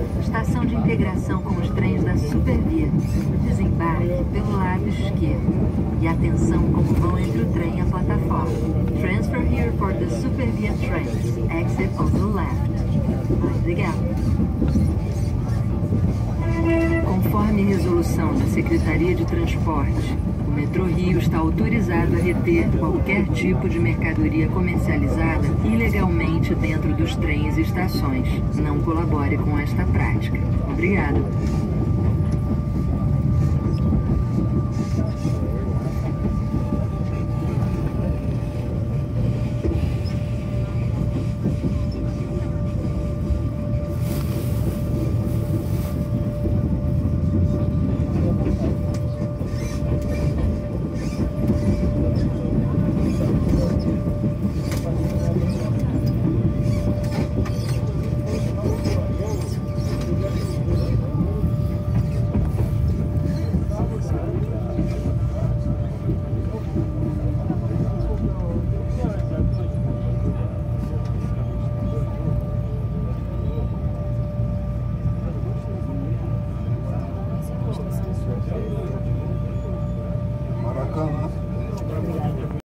Estação de integração com os trens da Supervia. Desembarque pelo lado esquerdo. E atenção como vão entre o trem e a plataforma. Transfer here for the Supervia trains. Exit on the left. Obrigado. Conforme resolução da Secretaria de Transporte, o Metrô Rio está autorizado a reter qualquer tipo de mercadoria comercializada ilegalmente dentro dos trens e estações. Não colabore com esta prática. Obrigado.